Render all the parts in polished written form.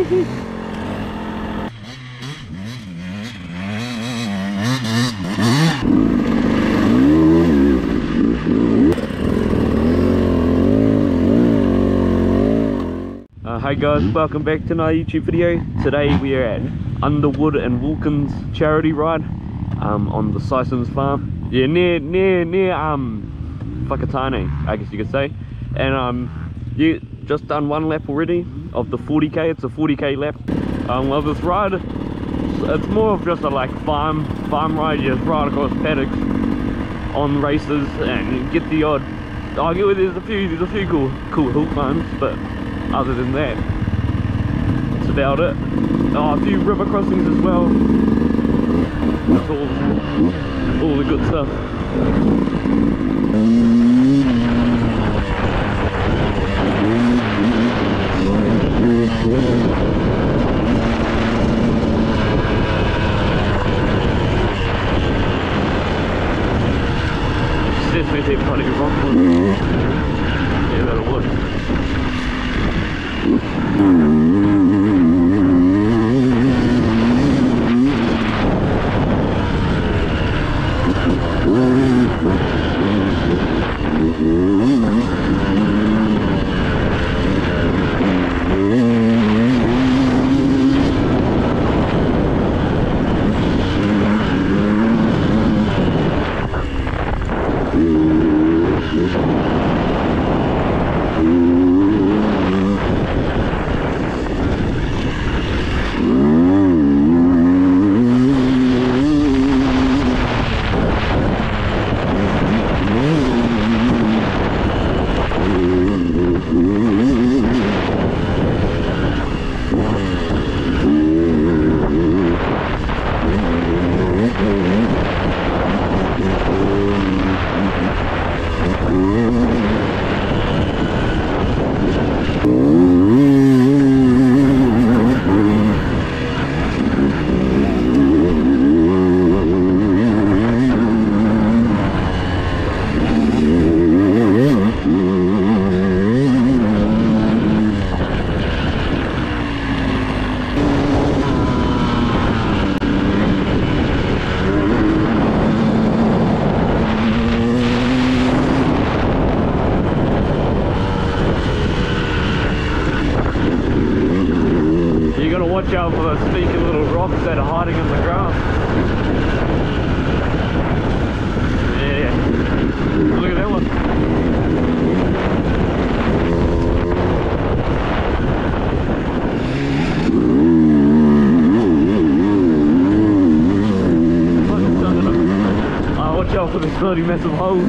Hi guys, welcome back to another YouTube video. Today we are at Underwood and Wilkins charity ride on the Sysons farm. Yeah, near Whakatane, I guess you could say. And you just done one lap already of the 40k. It's a 40k lap. Of this ride, it's more of just a like farm ride. You just ride across paddocks on races and you get the odd. There's a few cool hill climbs, but other than that, that's about it. A few river crossings as well. That's all the good stuff. Definitely a bloody rock one. Yeah, that'll work. Watch out for those sneaky little rocks that are hiding in the grass. Yeah. Look at that one. Watch out for this bloody massive holes.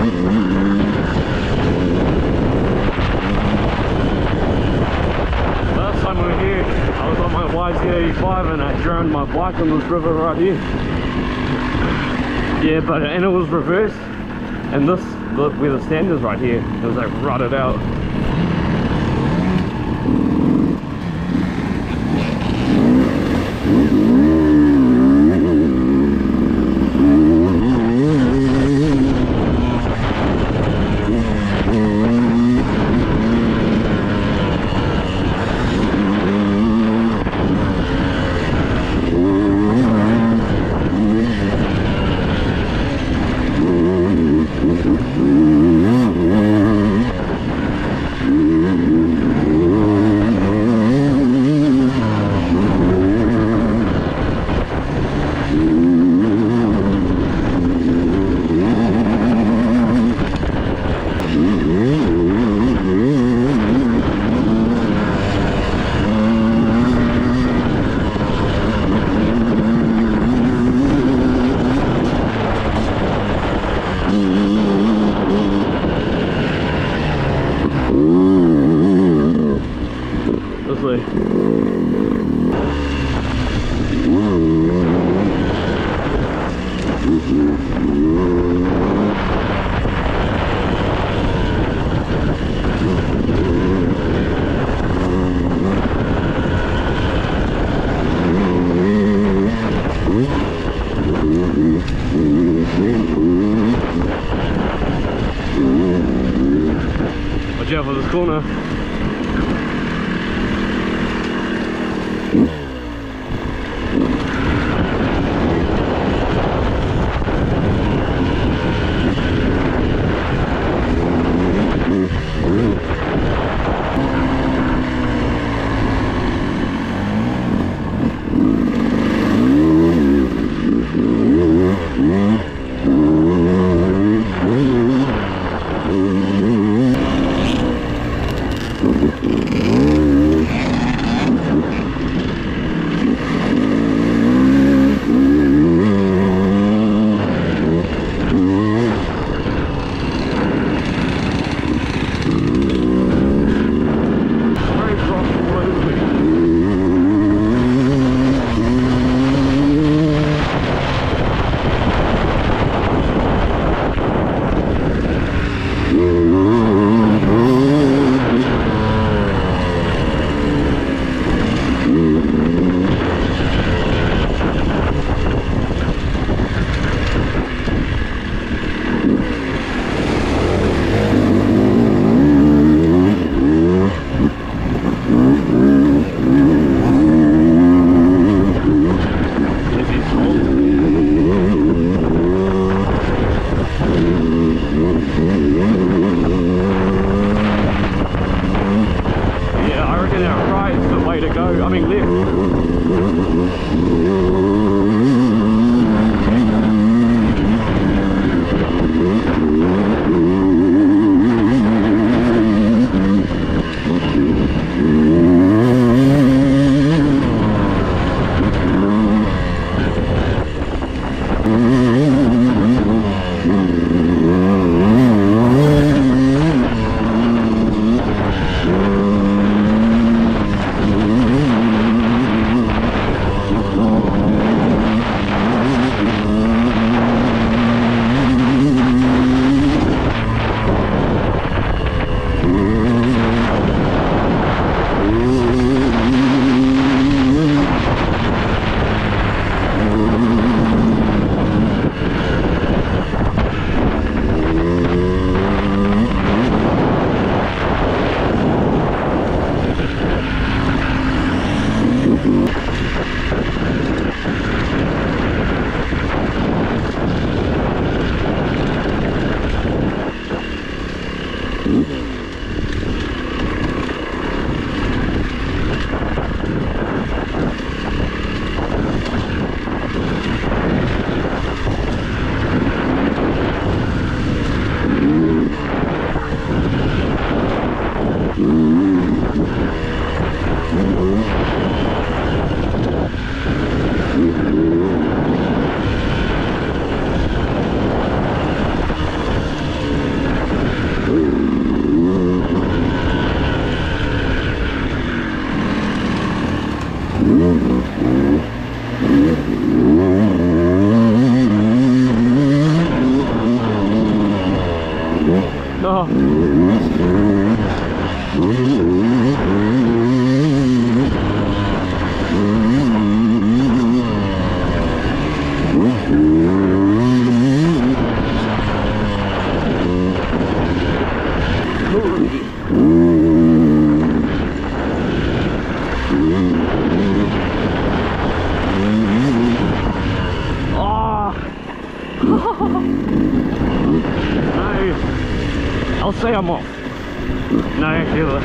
Last time we were here, I was on my YZ85 and I drowned my bike on this river right here. Yeah, and it was reversed, and this, look where the stand is right here, it was like rotted out. Watch out for this corner. Oh. I'll say I'm off. No, actually,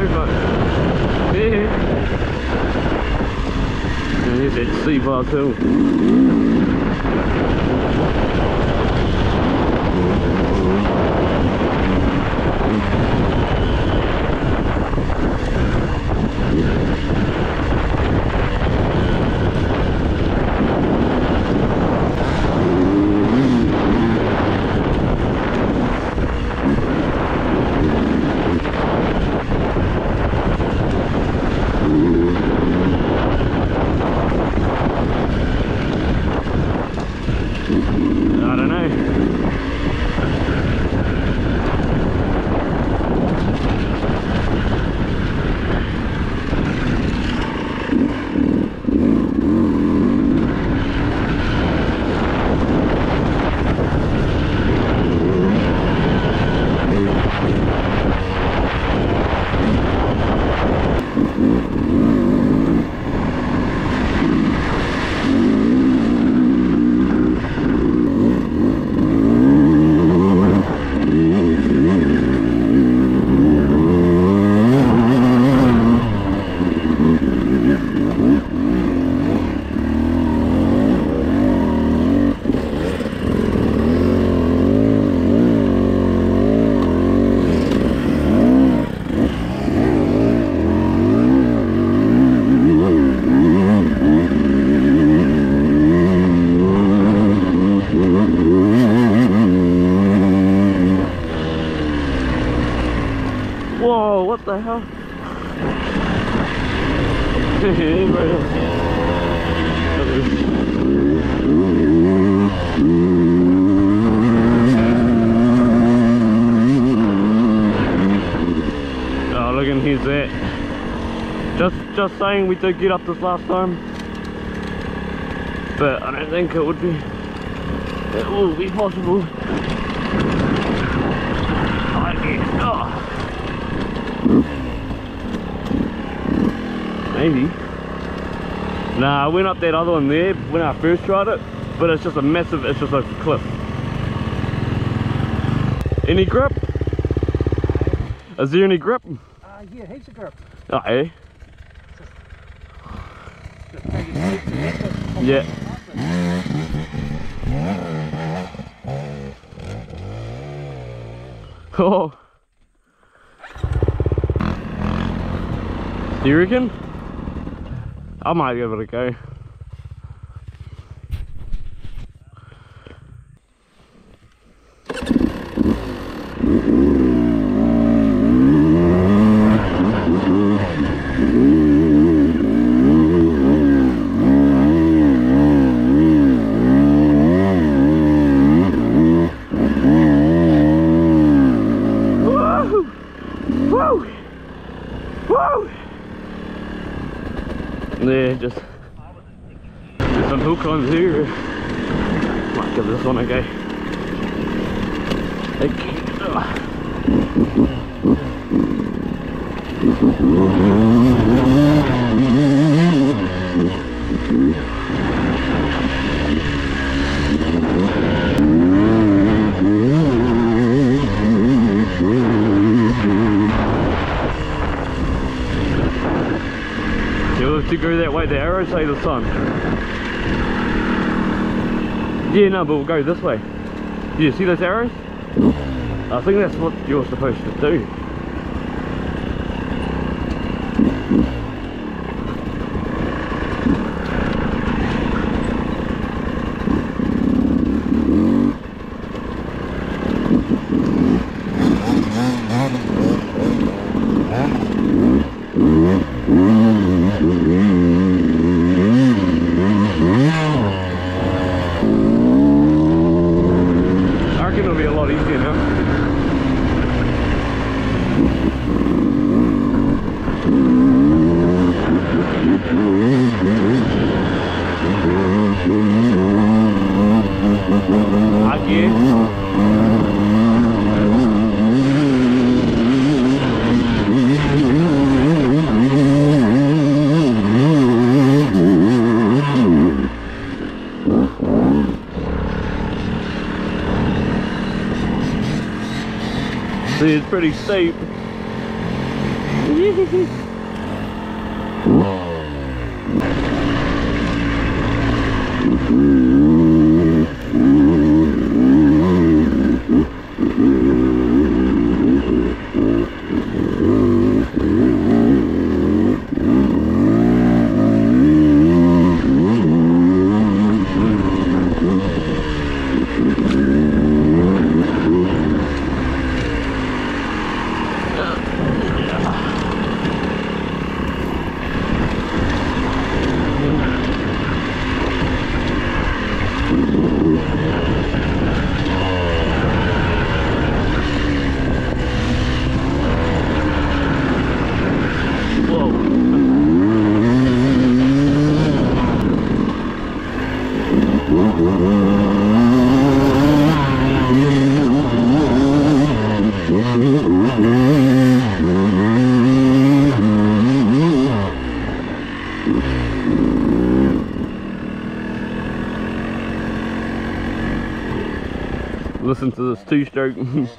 much. Yeah. And here's that C-bar too. I don't know. Whoa, what the hell? Oh, look, and here's that. Just saying, we did get up this last time, but I don't think it will be possible. I guess. Oh. Maybe. Nah, I went up that other one there when I first tried it, but it's just a massive, it's just a cliff. Any grip? Is there any grip? Yeah, heaps of grip. Oh, eh? Yeah. Oh. Do you reckon? I might give it a go. Woo! Woo! Yeah, just there's some hook on here. Might give this one a go. You'll have to go that way, the arrows say the sun. Yeah, no, but we'll go this way. Do you see those arrows? I think that's what you're supposed to do. I reckon it'll be a lot easier now. I guess. See, it's pretty steep. Listen to this two-stroke.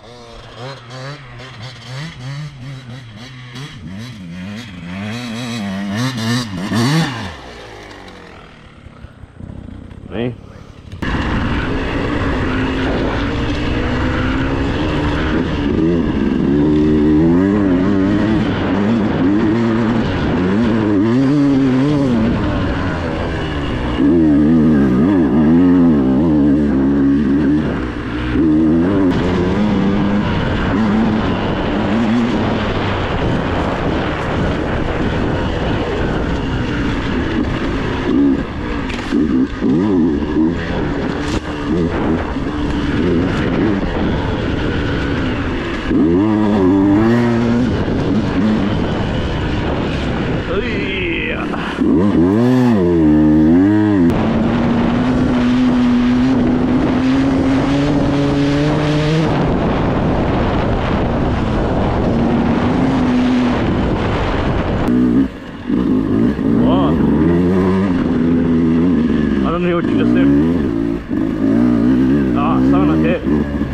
Hey. I don't know what you just said. Ah, something like that.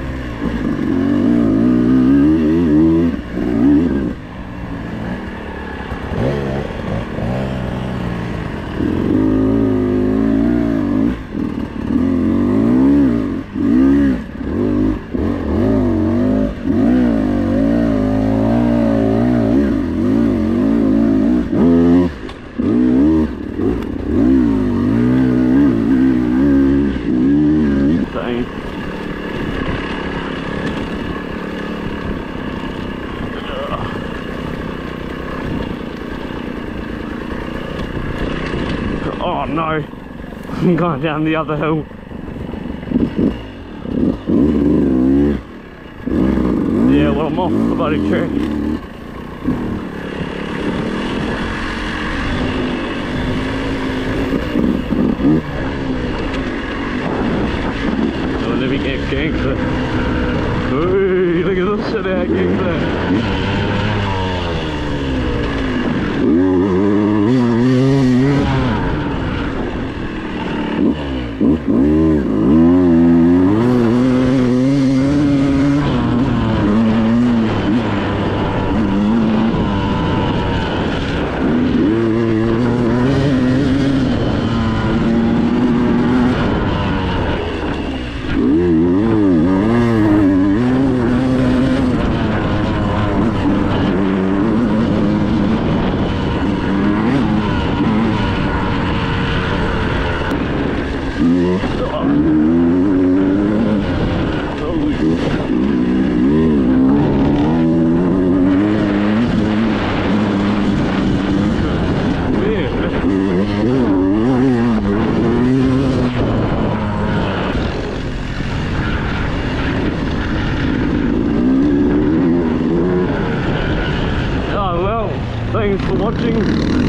Oh no, I'm going down the other hill. Yeah, well, I'm off the bloody track. Oh, let me get gangster. Hey, look at this shit out, gangster. Thanks for watching.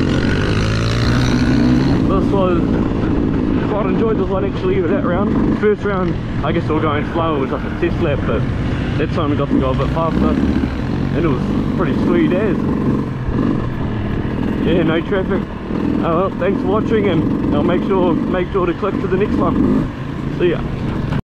This was quite enjoyed this one actually with that round. First round I guess we were going slow, it was like a test lap, but that time we got to go a bit faster and it was pretty sweet as. Yeah, no traffic. Well, thanks for watching and I'll make sure to click to the next one. See ya.